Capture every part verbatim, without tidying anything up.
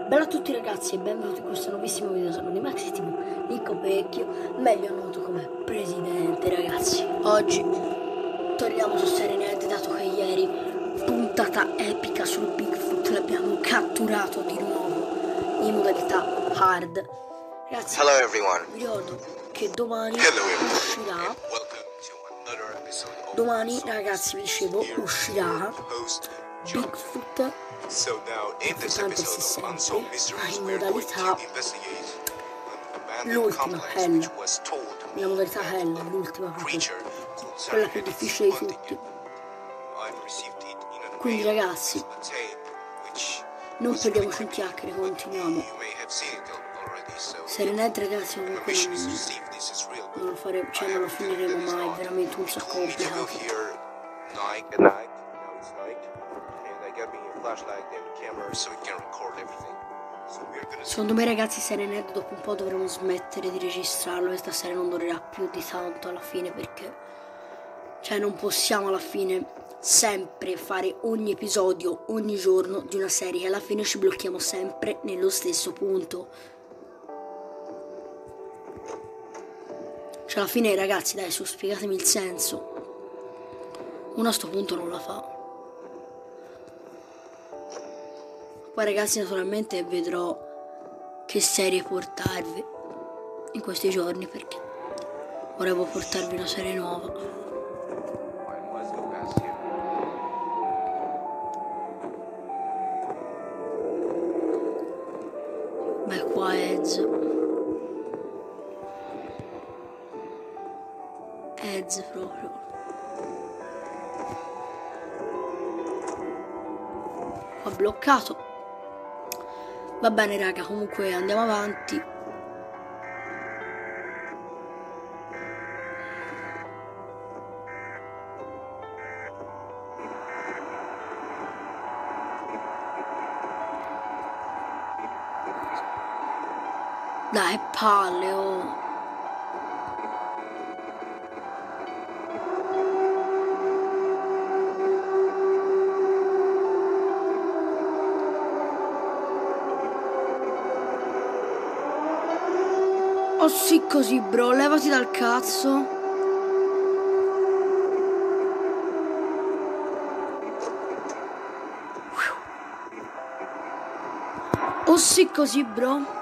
Bella a tutti ragazzi e benvenuti in questo nuovissimo video. Sono di Maxi T V, Nico Vecchio, meglio noto come Presidente ragazzi. Oggi torniamo su Serenade, dato che ieri puntata epica sul Bigfoot l'abbiamo catturato di nuovo in modalità hard. Ragazzi, Hello everyone. vi ricordo che domani Hello everyone. uscirà And welcome to another episode of Domani ragazzi vi dicevo uscirà host John. Bigfoot. So now in this Sempre episode si of Unsolved sente Mysteries in we're going modalità to investigate an abandoned l'ultima complex Hell, which was told to la me modalità that Hell, a l'ultima proprio, creature called quella più Serenade is difficile di haunting tutti. you. I've received it in an Quindi mail ragazzi, as a tape which non was perdiamoci in really chiacchiere, creepy, but continuiamo. you may have seen it already, so Serenade ragazzi the comunque mission is non, received. This is real, but non lo faremo, cioè I non lo have a feeling finiremo that it's mai, not. veramente un It sacco told me to go complicato. here night at night. Now it's night, and I got me a flashlight and camera so it can record everything. So we're gonna see. Secondo me ragazzi Serenade dopo un po' dovremo smettere di registrarlo e stasera non durerà più di tanto alla fine, perché cioè non possiamo alla fine sempre fare ogni episodio ogni giorno di una serie che alla fine ci blocchiamo sempre nello stesso punto. Cioè alla fine ragazzi dai su, spiegatemi il senso. Uno a sto punto non la fa. Poi ragazzi naturalmente vedrò che serie portarvi in questi giorni, perché volevo portarvi una serie nuova. Alright, let's go past here. Beh, qua Eds. Eds proprio. Qua bloccato. Va bene raga, comunque andiamo avanti. Dai palle, oh. Oh sì così bro, levati dal cazzo. Oh sì così bro.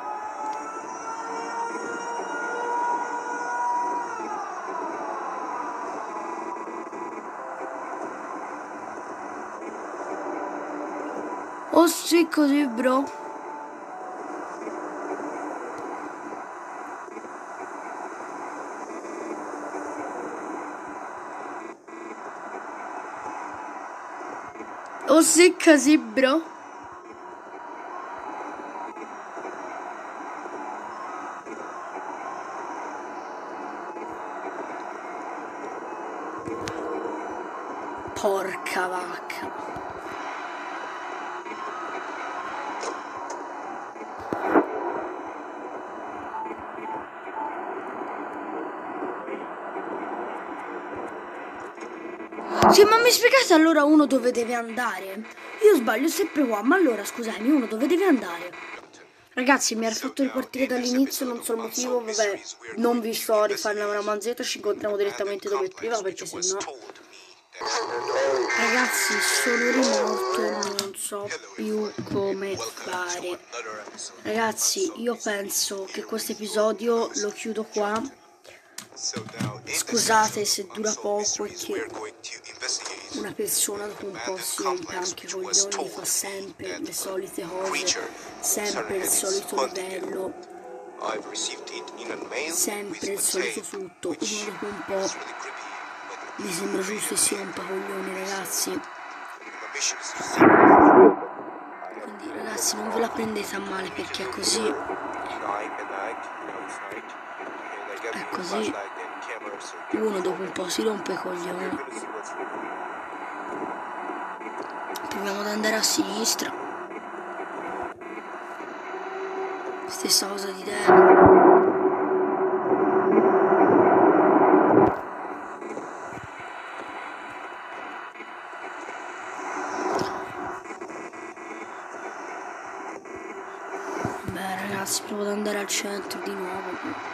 Oh sì così bro. Oh sì così bro. Porca vacca. Sì, ma mi spiegate allora uno dove deve andare? Io sbaglio sempre qua, ma allora scusami, uno dove deve andare? Ragazzi, mi era fatto ripartire dall'inizio, non so il motivo, vabbè, non vi sto a rifare una manzetta, ci incontriamo direttamente dove prima, perché sennò... Ragazzi, sono rimorto, non so più come fare. Ragazzi, io penso che questo episodio lo chiudo qua. Scusate se dura poco e che una persona dopo un po' si rompe anche i coglioni, fa sempre le solite cose, sempre il solito livello, sempre il solito tutto. Uno dopo un po' mi sembra giusto che si rompa i coglioni ragazzi. Quindi ragazzi non ve la prendete a male, perché è così. È così. Uno dopo un po' si rompe i coglioni. Proviamo ad andare a sinistra. Stessa cosa di destra. Provo ad andare al centro di nuovo.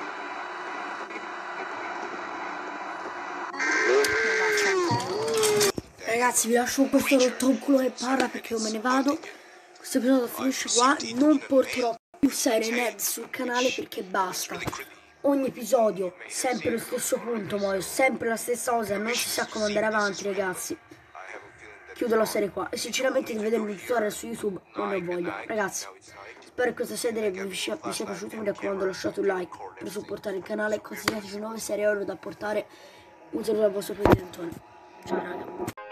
Ragazzi, vi lascio con questo rottonculo che parla perché io me ne vado. Questo episodio finisce qua. Non porterò più serie Ned sul canale perché basta. Ogni episodio sempre lo stesso punto, muoio sempre la stessa cosa, non si sa come andare avanti, ragazzi. Chiudo la serie qua e sinceramente di vedere un tutorial su YouTube non ne ho voglia. Ragazzi, spero che questa serie vi sia, vi sia piaciuta, mi raccomando lasciate un like per supportare il canale e consigliateci nuove serie oro da portare. Un saluto al vostro presidente. Ciao raga.